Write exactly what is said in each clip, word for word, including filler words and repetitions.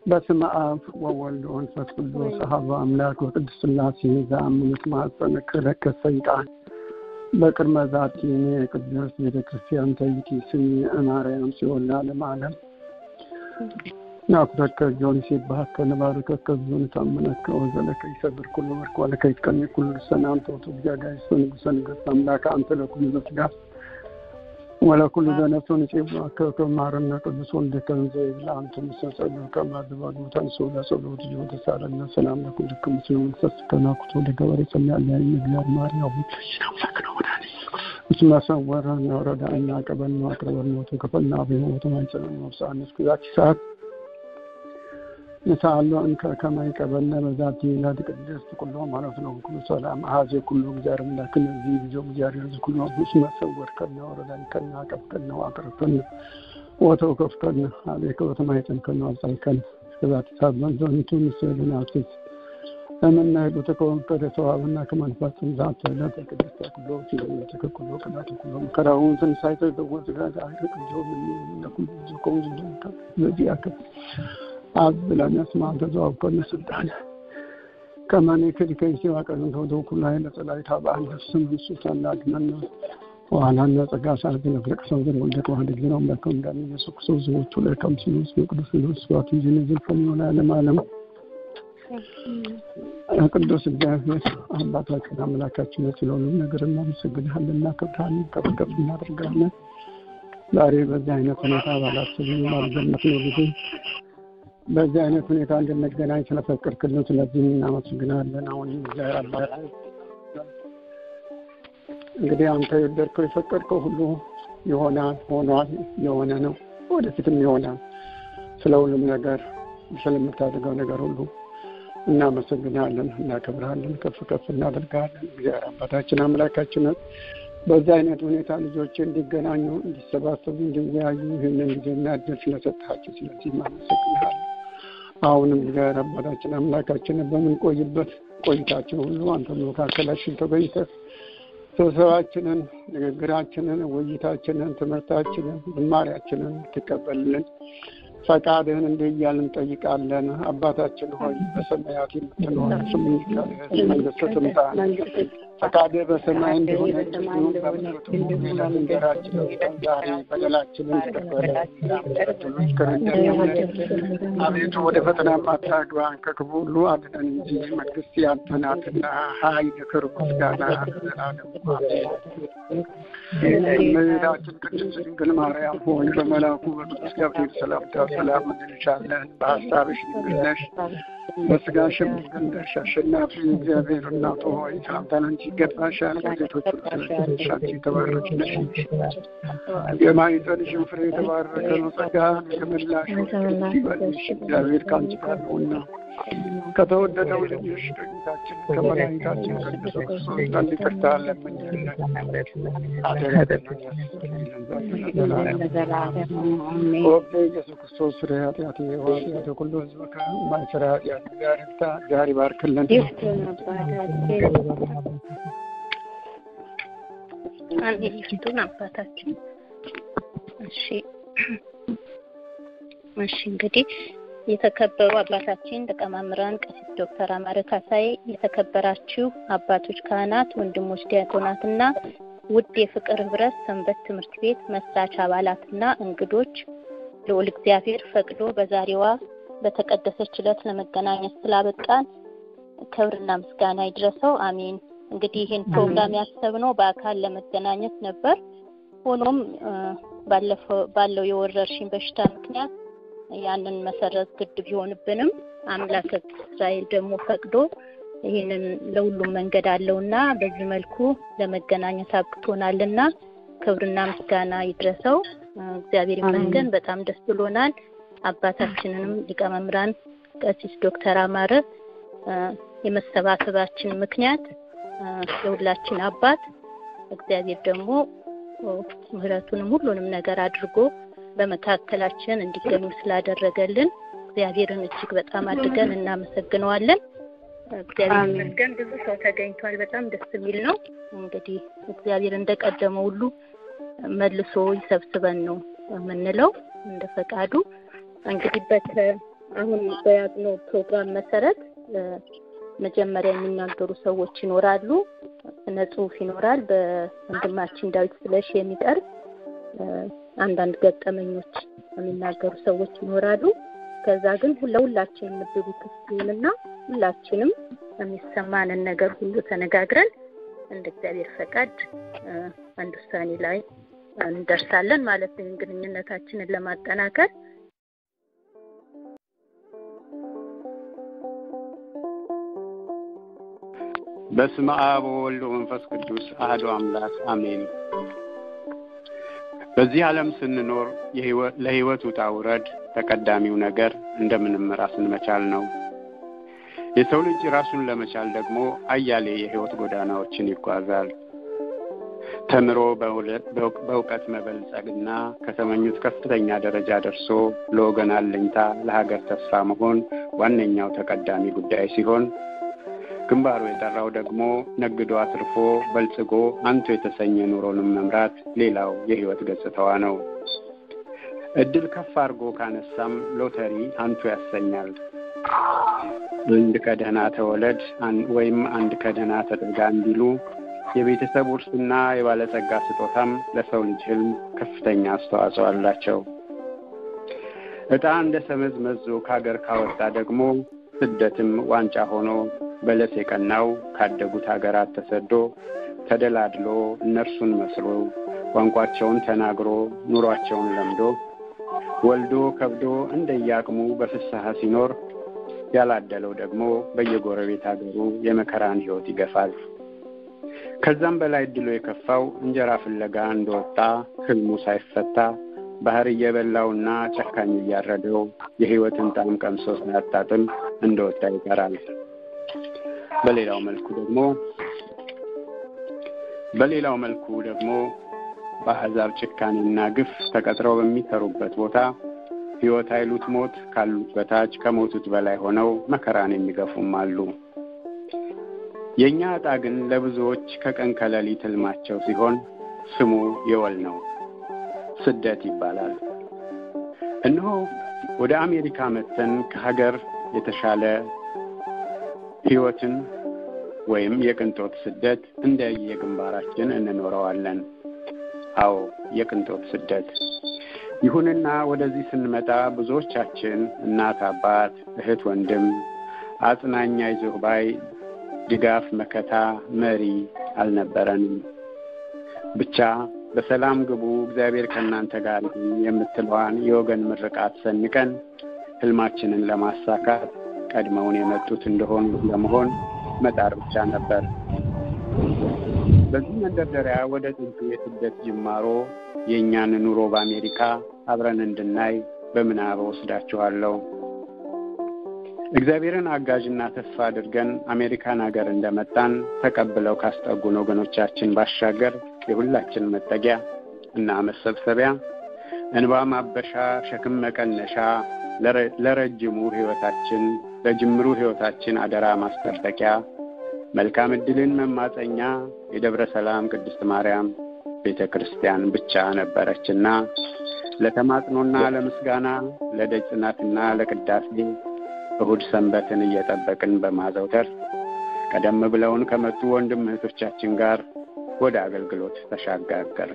በስመ አብ ወወልድ ወመንፈስ ቅዱስ አሐዱ አምላክ ወቅዱስ ሥላሴ ዘአምስት ማኅፀነ ከለከ ሰይጣን በቅድመ ዛቲ ቅድስት ቤተክርስቲያን ተይቲ ስሚ ማርያም ሲወላ ለማለም ናኩተከ ጆን ሲባከ ነባርከከ ዞን ታመነከ ወዘለከ ይሰብር ኩሉ ወርቅ ወለከ ይትቀኒ ኩሉ ሰናም ተውቱ ጃጋይ ሶን ጉሰንገስ አምላክ አንተ ለኩሉ ዘፍጋ ولا كل ذنب نصيب كمارنا ቅዱስ ወልደ ከንዘ ለአንተ መሰጸሉ ከማድባዱ ተንሶ ለጸሎት ይሁን ተሳለና ሰላም ለኩልክም ሲሆን ተስከናኩቶ ለገበሬ ሰማያለ ይግላር ማርያም ነው ወዳኒ እስማ ሰወራ ወረዳ እና ቀበል ነው አቅርበን ነው ተከፈልና በህይወት ማንጸን ነው ሳንስ ኩዛች ሰዓት ነሳአሉ እንከ ከማይ ቀበልና በዛት ይላድ ቅድስት ኩሉ ማለት ነው ኩሉ ሰላም አዜ ኩሉ እግዚአብሔር እንደከነ ዚህ ቢጆ እግዚአብሔር ኩሉ እስማ ሰወር ከና ወረዳን ከና ቀፍከና አቅርበን ወተው ከፍከና አቤከ ወተማይተን ከና አልጻይከን ከዛት ሳብን ዘንቱ ምስልና አትስ አመና በተቆም ከደሰዋና ከማንፋት ዛት ለተ ቅድስት ኩሉ ሲሉ ተከኩሉ ከናት ኩሉ ከራውን ሰንሳይተ ደወዝ ጋር አይረቅ ጆም ለኩሉ ዝቆም ዝንታ ለዚህ አከ አብላና ስማንተ ዘዋብ ከነ ስልጣን ከማኔ ከዲከይ ሲዋቀን ተወዶ ኩላይ ለጸላይ ታባን ስም ሱታን ላድመና ዋናና ጸጋ ሳርግ ለፍለቅ ሰው ዘር ወልደ ተዋህደ ግራ አምላክ እንዳለ ኢየሱስ ክርስቶስ ዘውቱ ለከም ሲሉስ ቅዱስ ኢየሱስ ዋት ይዘነዘል ፈሚሆነ ዓለም ቅዱስ እግዚአብሔር አባታችን አምላካችን ስለሆነ ነገር እናመሰግናለን እናከብራለን ከፍከፍ እናደርጋለን ዛሬ በዚህ አይነት ሁኔታ ባላችን ማርገነት ነው ልጅ በዚህ አይነት ሁኔታ እንድንገናኝ ስለፈቀድክልን ስለዚህ እናመሰግናለን አሁን እግዚአብሔር አባት እንግዲህ አንተ የወደድከው የፈቀድከው ሁሉ ይሆናል ሆኗል የሆነ ነው ወደፊትም ይሆናል ስለሁሉም ነገር ስለምታደርገው ነገር ሁሉ እናመሰግናለን እናከብራለን ከፍ ከፍ እናደርጋለን እግዚአብሔር አባታችን አምላካችን በዚህ አይነት ሁኔታ ልጆች እንዲገናኙ እንዲሰባሰቡ እንዲወያዩ ይህንን ጊዜና እድል ስለሰጣችሁ ስለዚህ እናመሰግናለን አሁንም እግዚአብሔር አባታችን አምላካችን በምን ቆይበት ቆይታችን ሁሉ አንተ መካከላችን ተገኝተህ ስብሰባችንን ንግግራችንን ውይይታችንን ትምህርታችንን ዝማሬያችንን ትቀበልልን ፈቃድህን እንደያልን ጠይቃለን አባታችን ሆይ በሰማያት የምትኖር ስምህ ይቀደስ መንግስትህ ትምጣ ፈቃድህ በሰማይ እንደሆነች እንዲሁም በምድራችን ዛሬ በደላችንን ይቅር በለን አቤቱ ወደ ፈተና አታግባን ከክፉ ሁሉ አድነን እንጂ መንግስት ያንተ ናትና ኃይል ክብር ምስጋና ለዘላለሙ አሜን እመቤታችን ቅድስት ድንግል ማርያም ሆይ በመልአኩ በቅዱስ ገብርኤል ሰላምታ ሰላም እንልሻለን በሐሳብሽ ድንግል ነሽ በሥጋሽም ድንግል ነሽ አሸናፊ እግዚአብሔር እናቱ ሆይ ሰላምታ ላንቺ ይገባሻል ከሴቶች ሁሉ ተለይተሽ አንቺ የተባረክሽ ነሽ የማኅፀንሽም ፍሬ የተባረከ ነው ጸጋን የተመላሽ ይበልሽ እግዚአብሔር ከአንቺ ጋር ነውና ከተወደደው ልጅሽ ከጌታችን ከመድኃኒታችን ከኢየሱስ ክርስቶስ ዘንድ ይቅርታ ለምኝልን ወቅት ኢየሱስ ክርስቶስ ፍሬ ኃጢአት የዋጢአት ሁሉ ሕዝብ ከማይሰራ ኃጢአት ጋርታ ዛሬ ባርክልን አንዲቱን አባታችን እሺ እሺ እንግዲህ የተከበሩ አባታችን ተቀማምራን ቀሲስ ዶክተር አማረ ካሳይ የተከበራችሁ አባቶች ካህናት ወንድሞች ዲያቆናትና ውድ የፍቅር ህብረት ሰንበት ትምህርት ቤት መስራች አባላትና እንግዶች ለወል እግዚአብሔር ፈቅዶ በዛሬዋ በተቀደሰች ዕለት ለመገናኘት ስላበቃን ክብርና ምስጋና ይድረሰው አሜን እንግዲህ ይሄን ፕሮግራም ያሰብነው በአካል ለመገናኘት ነበር ሆኖም ባለፈው ባለው የወረርሽኝ በሽታ ምክንያት ያንን መሰረት ግድ ቢሆንብንም አምላክ እስራኤል ደግሞ ፈቅዶ ይሄንን ለሁሉም መንገድ አለውና በዚህ መልኩ ለመገናኘት አብቅቶናልና ክብርና ምስጋና ይድረሰው እግዚአብሔር ይመስገን በጣም ደስ ብሎናል አባታችንንም ሊቀመምራን ቀሲስ ዶክተር አማረ የመሰባሰባችን ምክንያት የሁላችን አባት እግዚአብሔር ደግሞ ምህረቱንም ሁሉንም ነገር አድርጎ በመካከላችን እንዲገኙ ስላደረገልን እግዚአብሔርን እጅግ በጣም አድርገን እናመሰግነዋለን እግዚአብሔር ይመስገን ብዙ ሰው ተገኝቷል በጣም ደስ የሚል ነው እንግዲህ እግዚአብሔር እንደቀደመው ሁሉ መልሶ ይሰብስበን ነው የምንለው እንደ ፈቃዱ እንግዲህ አሁን በያዝነው ፕሮግራም መሰረት መጀመሪያ የሚናገሩ ሰዎች ይኖራሉ። ስነ ጽሁፍ ይኖራል። በወንድማችን ዳዊት ስለሽ የሚቀርብ አንዳንድ ገጠመኞች የሚናገሩ ሰዎች ይኖራሉ። ከዛ ግን ሁላችንም ምድቡ ክፍልና ሁላችንም የሚሰማንን ነገር ሁሉ ተነጋግረን እንደ እግዚአብሔር ፈቃድ አንድ ውሳኔ ላይ እንደርሳለን ማለት ነው። ግንኙነታችንን ለማጠናከር በስመ አብ ወወልድ ወመንፈስ ቅዱስ አሐዱ አምላክ አሜን። በዚህ ዓለም ስንኖር የህይወት ለህይወት ውጣ ውረድ ተቀዳሚው ነገር እንደምንም ራስን መቻል ነው። የሰው ልጅ ራሱን ለመቻል ደግሞ አያሌ የህይወት ጎዳናዎችን ይጓዛል። ተምሮ በእውቀት መበልጸግና ከተመኙት ከፍተኛ ደረጃ ደርሶ ለወገን አለኝታ ለሀገር ተስፋ መሆን ዋነኛው ተቀዳሚ ጉዳይ ሲሆን ግንባሩ የጠራው ደግሞ ነግዶ አትርፎ በልጽጎ አንቱ የተሰኘ ኑሮንም መምራት ሌላው የህይወት ገጽታዋ ነው። እድል ከፍ አድርጎ ካነሳም ሎተሪ አንቱ ያሰኛል። አንድ ከደህና ተወለድ ወይም አንድ ከደህና ተጠጋ እንዲሉ የቤተሰብ ውርስና የባለጸጋ ስጦታም ለሰው ልጅ ህልም ከፍተኛ አስተዋጽኦ አላቸው። እጣ እንደ ሰመዝ መዞ ከሀገር ካወጣ ደግሞ ስደትም ዋንጫ ሆኖ በለስ የቀናው ካደጉት ሀገራት ተሰዶ ተደላድሎ እነርሱን መስሎ ቋንቋቸውን ተናግሮ ኑሯቸውን ለምዶ ወልዶ ከብዶ እንደያቅሙ በፍስሐ ሲኖር ያላደለው ደግሞ በየጎረቤት ሀገሩ የመከራን ህይወት ይገፋል። ከዛም በላይ ድሎ የከፋው እንጀራ ፍለጋ እንደወጣ ህልሙ ሳይፈታ ባህር እየበላውና ጨካኝ እያረደው የህይወትን ጣዕም ቀምሶ ሳያጣጥም እንደወጣ ይቀራል። በሌላው መልኩ ደግሞ በሌላው መልኩ ደግሞ በአሕዛብ ጭካኔና ግፍ ተቀጥረው በሚሰሩበት ቦታ ህይወት አይሉት ሞት ካሉት በታች ከሞቱት በላይ ሆነው መከራን የሚገፉም አሉ። የኛ ዕጣ ግን ለብዙዎች ከቀን ከሌሊት ህልማቸው ሲሆን ስሙ የወል ነው፣ ስደት ይባላል። እነሆ ወደ አሜሪካ መተን ከሀገር የተሻለ ህይወትን ወይም የቅንጦት ስደት እንደየግንባራችን እንኖረዋለን። አዎ የቅንጦት ስደት። ይሁንና ወደዚህ ስንመጣ ብዙዎቻችን እናት አባት፣ እህት ወንድም፣ አጽናኛ አይዞህ ባይ፣ ድጋፍ መከታ መሪ አልነበረንም። ብቻ በሰላም ግቡ እግዚአብሔር ከእናንተ ጋር ይሁን የምትለዋን የወገን ምርቃት ሰንቀን ህልማችንን ለማሳካት ቀድመውን የመጡት እንደሆኑ ለመሆን መጣር ብቻ ነበር። በዚህ መንደርደሪያ ወደ ጥንቱ የስደት ጅማሮ የእኛን ኑሮ በአሜሪካ አብረን እንድናይ በምናብ ወስዳችኋለሁ። እግዚአብሔርን አጋዥና ተስፋ አድርገን አሜሪካን ሀገር እንደመጣን ተቀብለው ካስጠጉን ወገኖቻችን ባሻገር የሁላችን መጠጊያ እና መሰብሰቢያ፣ እንባ ማበሻ፣ ሸክም መቀነሻ፣ ለረጅሙ ህይወታችን ለጅምሩ ህይወታችን አደራ ማስጠበቂያ፣ መልካም ዕድልን መማፀኛ የደብረ ሰላም ቅድስት ማርያም ቤተክርስቲያን ብቻ ነበረችና ለተማጽኖና ለምስጋና ለደጅ ጽናትና ለቅዳሴ እሁድ ሰንበትን እየጠበቅን በማዘውተር ቀደም ብለውን ከመጡ ወንድም እህቶቻችን ጋር ወደ አገልግሎት ተሻጋገርን።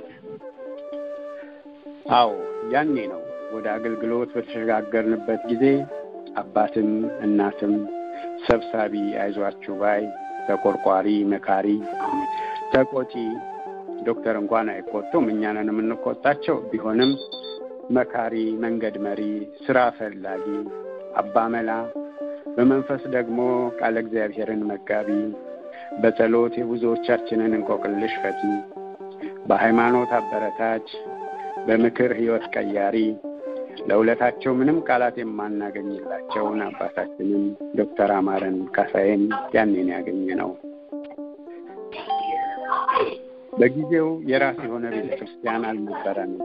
አዎ ያኔ ነው ወደ አገልግሎት በተሸጋገርንበት ጊዜ አባትም እናትም ሰብሳቢ አይዟችሁ ባይ ተቆርቋሪ መካሪ ተቆጪ ዶክተር እንኳን አይቆጡም እኛንን የምንቆጣቸው ቢሆንም መካሪ መንገድ መሪ ስራ ፈላጊ አባመላ በመንፈስ ደግሞ ቃል እግዚአብሔርን መጋቢ በጸሎት የብዙዎቻችንን እንቆቅልሽ ፈቲ በሃይማኖት አበረታች በምክር ህይወት ቀያሪ ለውለታቸው ምንም ቃላት የማናገኝላቸውን አባታችንን ዶክተር አማረን ካሳዬን ያኔን ያገኘነው። በጊዜው የራስ የሆነ ቤተክርስቲያን አልነበረንም።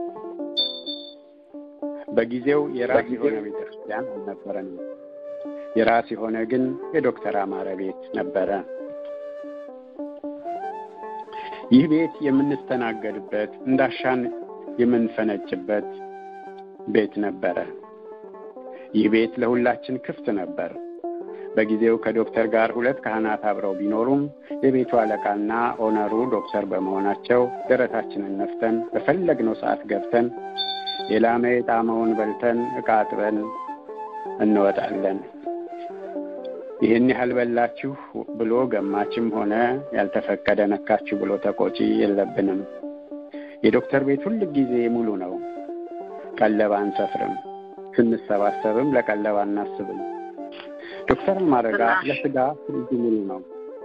በጊዜው የራስ የሆነ ቤተክርስቲያን አልነበረንም። የራስ የሆነ ግን የዶክተር አማረ ቤት ነበረ። ይህ ቤት የምንስተናገድበት እንዳሻን የምንፈነጭበት ቤት ነበረ። ይህ ቤት ለሁላችን ክፍት ነበር። በጊዜው ከዶክተር ጋር ሁለት ካህናት አብረው ቢኖሩም የቤቱ አለቃና ኦነሩ ዶክተር በመሆናቸው ደረታችንን ነፍተን በፈለግነው ሰዓት ገብተን የላመ የጣመውን በልተን ዕቃ አጥበን እንወጣለን። ይህን ያህል በላችሁ ብሎ ገማችም ሆነ ያልተፈቀደ ነካችሁ ብሎ ተቆጪ የለብንም። የዶክተር ቤት ሁሉ ጊዜ ሙሉ ነው። ቀለብ አንሰፍርም። ስንሰባሰብም ለቀለብ አናስብም። ዶክተር አማረጋ ለስጋ ፍሪጁ ሙሉ ነው።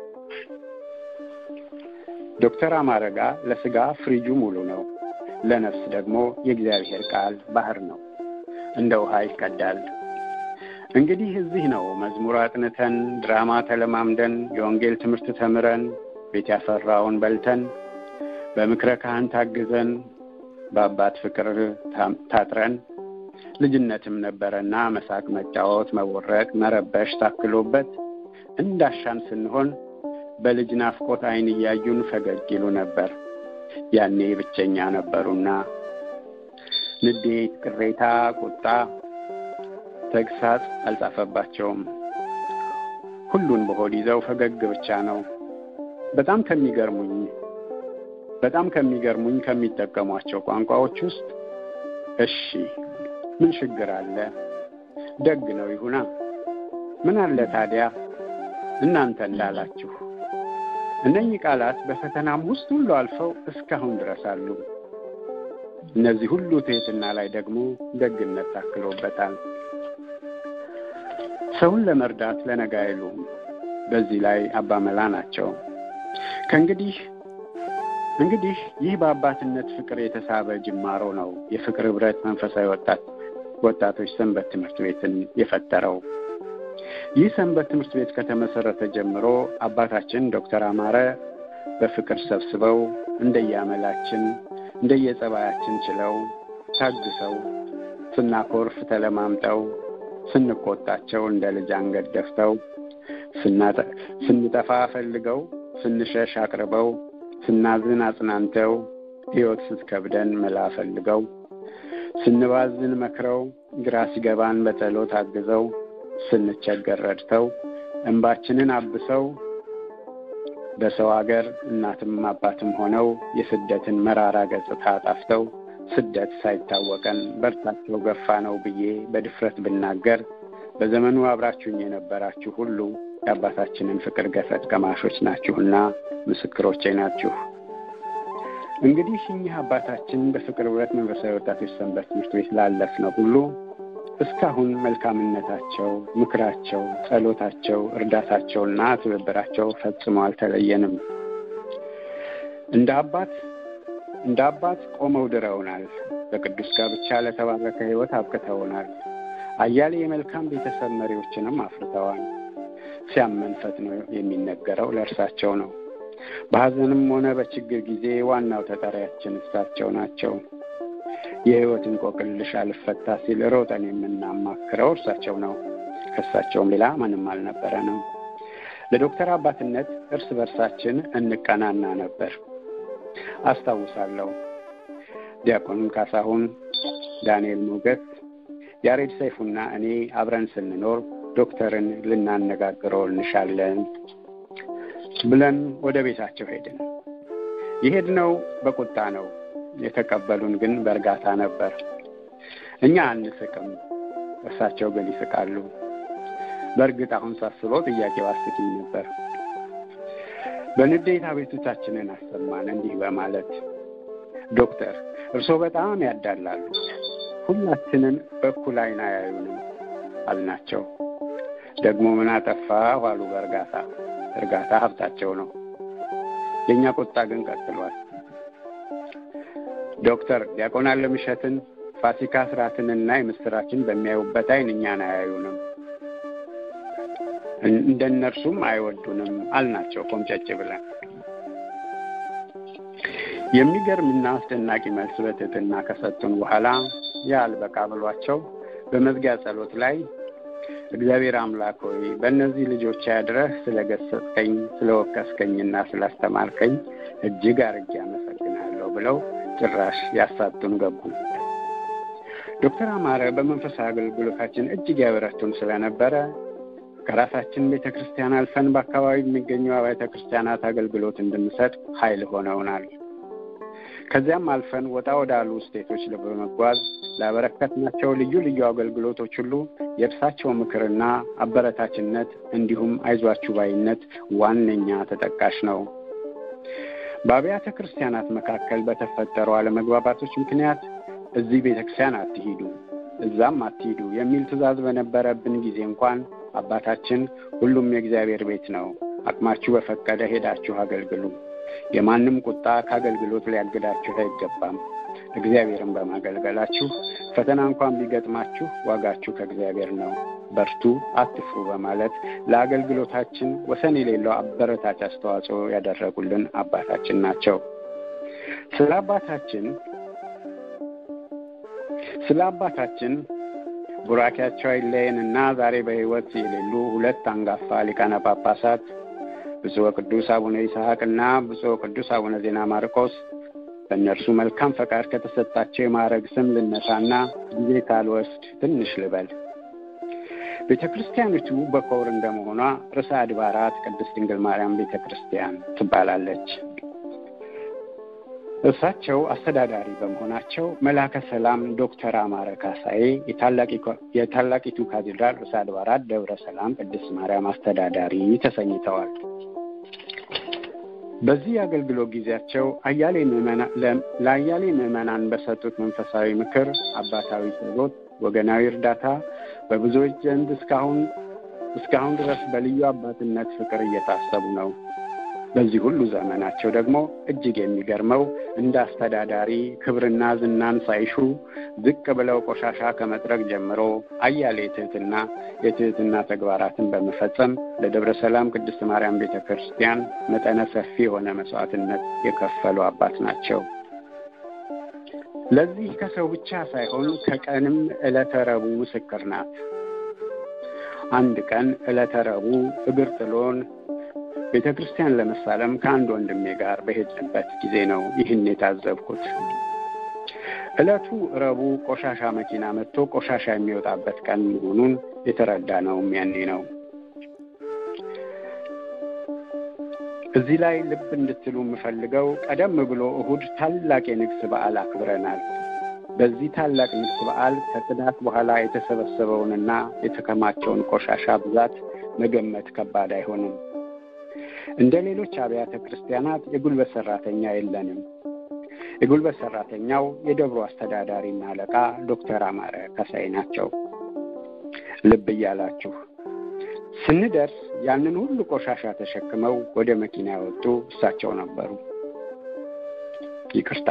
ዶክተር አማረጋ ለስጋ ፍሪጁ ሙሉ ነው። ለነፍስ ደግሞ የእግዚአብሔር ቃል ባህር ነው፣ እንደ ውሃ ይቀዳል። እንግዲህ እዚህ ነው መዝሙር አጥንተን፣ ድራማ ተለማምደን፣ የወንጌል ትምህርት ተምረን፣ ቤት ያፈራውን በልተን፣ በምክረ ካህን ታግዘን፣ በአባት ፍቅር ታጥረን፣ ልጅነትም ነበረና መሳቅ፣ መጫወት፣ መቦረቅ፣ መረበሽ ታክሎበት እንዳሻን ስንሆን በልጅ ናፍቆት አይን እያዩን ፈገግ ይሉ ነበር። ያኔ ብቸኛ ነበሩና ንዴት፣ ቅሬታ፣ ቁጣ፣ ተግሳጽ አልጻፈባቸውም። ሁሉን በሆድ ይዘው ፈገግ ብቻ ነው። በጣም ከሚገርሙኝ በጣም ከሚገርሙኝ ከሚጠቀሟቸው ቋንቋዎች ውስጥ እሺ ምን ችግር አለ? ደግ ነው ይሁና። ምን አለ ታዲያ እናንተ እንዳላችሁ። እነኚህ ቃላት በፈተናም ውስጥ ሁሉ አልፈው እስካሁን ድረስ አሉ። እነዚህ ሁሉ ትህትና ላይ ደግሞ ደግነት ታክሎበታል። ሰውን ለመርዳት ለነጋ አይሉም። በዚህ ላይ አባመላ ናቸው። ከእንግዲህ እንግዲህ ይህ በአባትነት ፍቅር የተሳበ ጅማሮ ነው የፍቅር ህብረት መንፈሳዊ ወጣት ወጣቶች ሰንበት ትምህርት ቤትን የፈጠረው። ይህ ሰንበት ትምህርት ቤት ከተመሰረተ ጀምሮ አባታችን ዶክተር አማረ በፍቅር ሰብስበው እንደየአመላችን እንደየጸባያችን ችለው ታግሰው ስናኮርፍ ተለማምጠው ስንቆጣቸው እንደ ልጅ አንገት ደፍተው ስንጠፋ ፈልገው ስንሸሽ አቅርበው ስናዝን አጽናንተው ሕይወት ስትከብደን መላ ፈልገው ስንባዝን መክረው ግራ ሲገባን በጸሎት አግዘው ስንቸገር ረድተው እንባችንን አብሰው በሰው ሀገር እናትም አባትም ሆነው የስደትን መራራ ገጽታ አጣፍተው ስደት ሳይታወቀን በርታቸው ገፋ ነው ብዬ በድፍረት ብናገር በዘመኑ አብራችሁኝ የነበራችሁ ሁሉ የአባታችንን ፍቅር ገፈት ቀማሾች ናችሁና ምስክሮቼ ናችሁ። እንግዲህ እኚህ አባታችን በፍቅር ህብረት መንፈሳዊ ወጣቶች ሰንበት ትምህርት ቤት ላለፍነው ሁሉ እስካሁን መልካምነታቸው፣ ምክራቸው፣ ጸሎታቸው፣ እርዳታቸውና ትብብራቸው ፈጽሞ አልተለየንም። እንደ አባት እንደ አባት ቆመው ድረውናል። በቅዱስ ጋብቻ ለተባረከ ህይወት አብቅተውናል። አያሌ የመልካም ቤተሰብ መሪዎችንም አፍርተዋል። ሲያመን ፈጥኖ የሚነገረው ለእርሳቸው ነው። በሐዘንም ሆነ በችግር ጊዜ ዋናው ተጠሪያችን እሳቸው ናቸው። የህይወት እንቆቅልሽ አልፈታ ሲል ሮጠን የምናማክረው እርሳቸው ነው። ከእሳቸውም ሌላ ማንም አልነበረንም። ለዶክተር አባትነት እርስ በርሳችን እንቀናና ነበር። አስታውሳለሁ ዲያቆን ካሳሁን፣ ዳንኤል ሞገስ፣ ያሬድ ሰይፉና እኔ አብረን ስንኖር ዶክተርን ልናነጋግረው እንሻለን ብለን ወደ ቤታቸው ሄድን። የሄድነው በቁጣ ነው። የተቀበሉን ግን በእርጋታ ነበር። እኛ አንስቅም፣ እርሳቸው ግን ይስቃሉ። በእርግጥ አሁን ሳስበው ጥያቄው አስቂኝ ነበር። በንዴት አቤቱታችንን አሰማን እንዲህ በማለት ዶክተር እርሶ በጣም ያዳላሉ፣ ሁላችንን በኩል አይን አያዩንም አልናቸው። ደግሞ ምን አጠፋ ዋሉ በእርጋታ። እርጋታ ሀብታቸው ነው። የኛ ቁጣ ግን ቀጥሏል። ዶክተር ዲያቆን አለምሸትን ፋሲካ ስርዓትንና የምስራችን በሚያዩበት አይን እኛን አያዩንም፣ እንደነርሱም አይወዱንም አልናቸው ቆምጨጭ ብለን። የሚገርምና አስደናቂ መልስ በትህትና ከሰጡን በኋላ ያልበቃ ብሏቸው በመዝጊያ ጸሎት ላይ እግዚአብሔር አምላክ ሆይ በእነዚህ ልጆች ያድረህ ስለገሰጽከኝ ስለወቀስከኝና ስላስተማርከኝ እጅግ አርጌ አመሰግናለሁ ብለው ጭራሽ ያሳጡን ገቡ። ዶክተር አማረ በመንፈሳዊ አገልግሎታችን እጅግ ያበረቱን ስለነበረ ከራሳችን ቤተክርስቲያን አልፈን በአካባቢ የሚገኙ አብያተ ክርስቲያናት አገልግሎት እንድንሰጥ ኃይል ሆነውናል። ከዚያም አልፈን ወጣ ወዳሉ ስቴቶች በመጓዝ ላበረከትናቸው ልዩ ልዩ አገልግሎቶች ሁሉ የእርሳቸው ምክርና አበረታችነት እንዲሁም አይዟችሁ ባይነት ዋነኛ ተጠቃሽ ነው። በአብያተ ክርስቲያናት መካከል በተፈጠሩ አለመግባባቶች ምክንያት እዚህ ቤተክርስቲያን አትሂዱ፣ እዛም አትሂዱ የሚል ትእዛዝ በነበረብን ጊዜ እንኳን አባታችን ሁሉም የእግዚአብሔር ቤት ነው፣ አቅማችሁ በፈቀደ ሄዳችሁ አገልግሉ፣ የማንም ቁጣ ከአገልግሎት ሊያግዳችሁ አይገባም፣ እግዚአብሔርን በማገልገላችሁ ፈተና እንኳን ቢገጥማችሁ ዋጋችሁ ከእግዚአብሔር ነው፣ በርቱ፣ አትፍሩ በማለት ለአገልግሎታችን ወሰን የሌለው አበረታች አስተዋጽኦ ያደረጉልን አባታችን ናቸው። ስለ አባታችን ስለ አባታችን ቡራኪያቸው አይለየንና ዛሬ በሕይወት የሌሉ ሁለት አንጋፋ ሊቃነ ጳጳሳት ብፁዕ ቅዱስ አቡነ ይስሐቅና ብፁዕ ቅዱስ አቡነ ዜና ማርቆስ በእነርሱ መልካም ፈቃድ ከተሰጣቸው የማዕረግ ስም ልነሳና ጊዜ ካልወስድ ትንሽ ልበል። ቤተክርስቲያኒቱ በኮር እንደመሆኗ ርዕሰ አድባራት ቅድስት ድንግል ማርያም ቤተክርስቲያን ትባላለች። እሳቸው አስተዳዳሪ በመሆናቸው መላከ ሰላም ዶክተር አማረ ካሳዬ የታላቂቱ ካቴድራል ርዕሰ አድባራት ደብረ ሰላም ቅድስት ማርያም አስተዳዳሪ ተሰኝተዋል። በዚህ አገልግሎት ጊዜያቸው አያሌ ምዕመናን ለአያሌ ምዕመናን በሰጡት መንፈሳዊ ምክር፣ አባታዊ ጸሎት፣ ወገናዊ እርዳታ በብዙዎች ዘንድ እስካሁን እስካሁን ድረስ በልዩ አባትነት ፍቅር እየታሰቡ ነው። በዚህ ሁሉ ዘመናቸው ደግሞ እጅግ የሚገርመው እንደ አስተዳዳሪ ክብርና ዝናን ሳይሹ ዝቅ ብለው ቆሻሻ ከመጥረግ ጀምሮ አያሌ ትህትና የትህትና ተግባራትን በመፈጸም ለደብረ ሰላም ቅድስት ማርያም ቤተክርስቲያን መጠነ ሰፊ የሆነ መስዋዕትነት የከፈሉ አባት ናቸው። ለዚህ ከሰው ብቻ ሳይሆን ከቀንም ዕለተ ረቡዕ ምስክር ናት። አንድ ቀን ዕለተ ረቡዕ እግር ጥሎን ቤተክርስቲያን ለመሳለም ከአንድ ወንድሜ ጋር በሄድንበት ጊዜ ነው ይህን የታዘብኩት። ዕለቱ ረቡዕ ቆሻሻ መኪና መጥቶ ቆሻሻ የሚወጣበት ቀን መሆኑን የተረዳነውም ያኔ ነው። እዚህ ላይ ልብ እንድትሉ የምፈልገው ቀደም ብሎ እሁድ ታላቅ የንግስ በዓል አክብረናል። በዚህ ታላቅ ንግስ በዓል ከጽዳት በኋላ የተሰበሰበውንና የተከማቸውን ቆሻሻ ብዛት መገመት ከባድ አይሆንም። እንደ ሌሎች አብያተ ክርስቲያናት የጉልበት ሰራተኛ የለንም። የጉልበት ሰራተኛው የደብሩ አስተዳዳሪና አለቃ ዶክተር አማረ ካሳዬ ናቸው። ልብ እያላችሁ ስንደርስ ያንን ሁሉ ቆሻሻ ተሸክመው ወደ መኪና ያወጡ እሳቸው ነበሩ። ይቅርታ።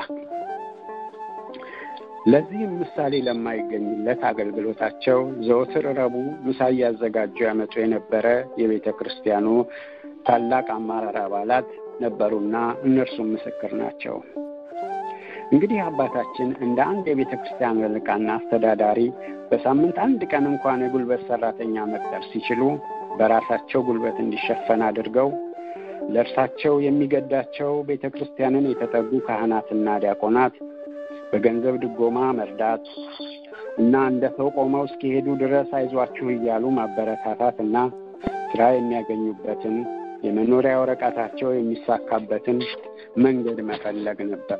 ለዚህም ምሳሌ ለማይገኝለት አገልግሎታቸው ዘወትር ረቡዕ ምሳ እያዘጋጁ ያመጡ የነበረ የቤተ ክርስቲያኑ ታላቅ አመራር አባላት ነበሩና እነርሱም ምስክር ናቸው። እንግዲህ አባታችን እንደ አንድ የቤተ ክርስቲያን አለቃና አስተዳዳሪ በሳምንት አንድ ቀን እንኳን የጉልበት ሰራተኛ መቅጠር ሲችሉ በራሳቸው ጉልበት እንዲሸፈን አድርገው ለእርሳቸው የሚገዳቸው ቤተ ክርስቲያንን የተጠጉ ካህናትና ዲያቆናት በገንዘብ ድጎማ መርዳት እና እንደ ሰው ቆመው እስኪሄዱ ድረስ አይዟችሁ እያሉ ማበረታታትና ስራ የሚያገኙበትን የመኖሪያ ወረቀታቸው የሚሳካበትን መንገድ መፈለግ ነበር።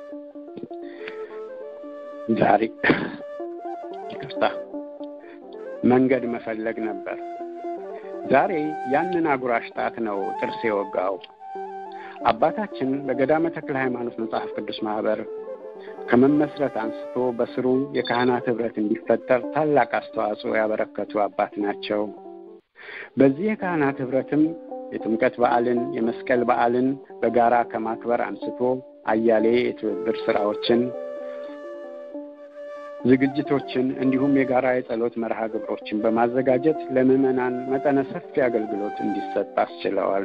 ዛሬ ይቅርታ መንገድ መፈለግ ነበር። ዛሬ ያንን አጉራሽ ጣት ነው ጥርስ የወጋው። አባታችን በገዳመ ተክለ ሃይማኖት መጽሐፍ ቅዱስ ማህበር ከመመስረት አንስቶ በስሩ የካህናት ህብረት እንዲፈጠር ታላቅ አስተዋጽኦ ያበረከቱ አባት ናቸው። በዚህ የካህናት ህብረትም የጥምቀት በዓልን፣ የመስቀል በዓልን በጋራ ከማክበር አንስቶ አያሌ የትብብር ስራዎችን፣ ዝግጅቶችን እንዲሁም የጋራ የጸሎት መርሃ ግብሮችን በማዘጋጀት ለምዕመናን መጠነ ሰፊ አገልግሎት እንዲሰጥ አስችለዋል።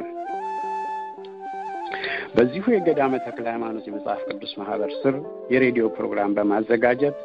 በዚሁ የገዳመ ተክለ ሃይማኖት የመጽሐፍ ቅዱስ ማህበር ስር የሬዲዮ ፕሮግራም በማዘጋጀት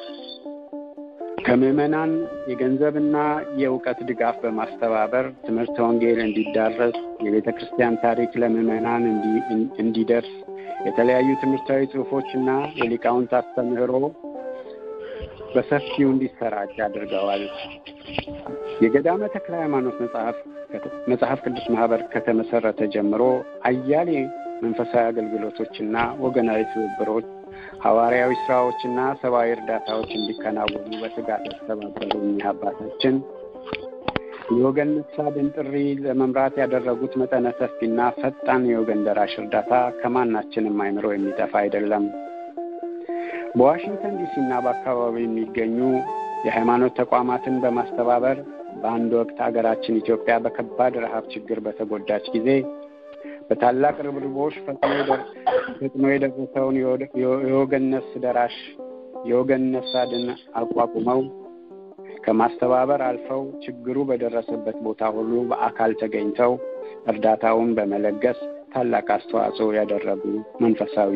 ከምዕመናን የገንዘብና የእውቀት ድጋፍ በማስተባበር ትምህርተ ወንጌል እንዲዳረስ፣ የቤተ ክርስቲያን ታሪክ ለምዕመናን እንዲደርስ፣ የተለያዩ ትምህርታዊ ጽሑፎችና የሊቃውንት አስተምህሮ በሰፊው እንዲሰራጭ አድርገዋል። የገዳመ ተክለ ሃይማኖት መጽሐፍ መጽሐፍ ቅዱስ ማህበር ከተመሰረተ ጀምሮ አያሌ መንፈሳዊ አገልግሎቶችና ወገናዊ ትብብሮች፣ ሐዋርያዊ ስራዎችና ሰብአዊ እርዳታዎች እንዲከናወኑ በትጋት ያስተባበሩ እኚህ አባታችን የወገን መሳድን ጥሪ ለመምራት ያደረጉት መጠነ ሰፊና ፈጣን የወገን ደራሽ እርዳታ ከማናችንም አይምሮ የሚጠፋ አይደለም። በዋሽንግተን ዲሲና በአካባቢው የሚገኙ የሃይማኖት ተቋማትን በማስተባበር በአንድ ወቅት ሀገራችን ኢትዮጵያ በከባድ ረሃብ ችግር በተጎዳች ጊዜ በታላቅ ርብርቦች ፈጥኖ የደረሰውን የወገን ነፍስ ደራሽ የወገን ነፍስ አድን አቋቁመው ከማስተባበር አልፈው ችግሩ በደረሰበት ቦታ ሁሉ በአካል ተገኝተው እርዳታውን በመለገስ ታላቅ አስተዋጽኦ ያደረጉ መንፈሳዊ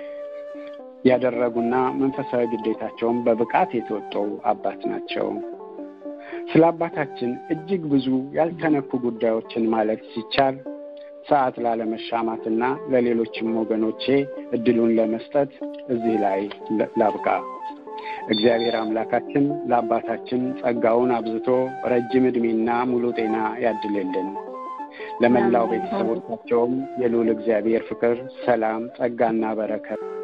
ያደረጉና መንፈሳዊ ግዴታቸውን በብቃት የተወጡ አባት ናቸው። ስለ አባታችን እጅግ ብዙ ያልተነኩ ጉዳዮችን ማለት ሲቻል ሰዓት ላለመሻማትና ለሌሎችም ወገኖቼ እድሉን ለመስጠት እዚህ ላይ ላብቃ። እግዚአብሔር አምላካችን ለአባታችን ጸጋውን አብዝቶ ረጅም ዕድሜና ሙሉ ጤና ያድልልን። ለመላው ቤተሰቦቻቸውም የልዑል እግዚአብሔር ፍቅር፣ ሰላም፣ ጸጋና በረከት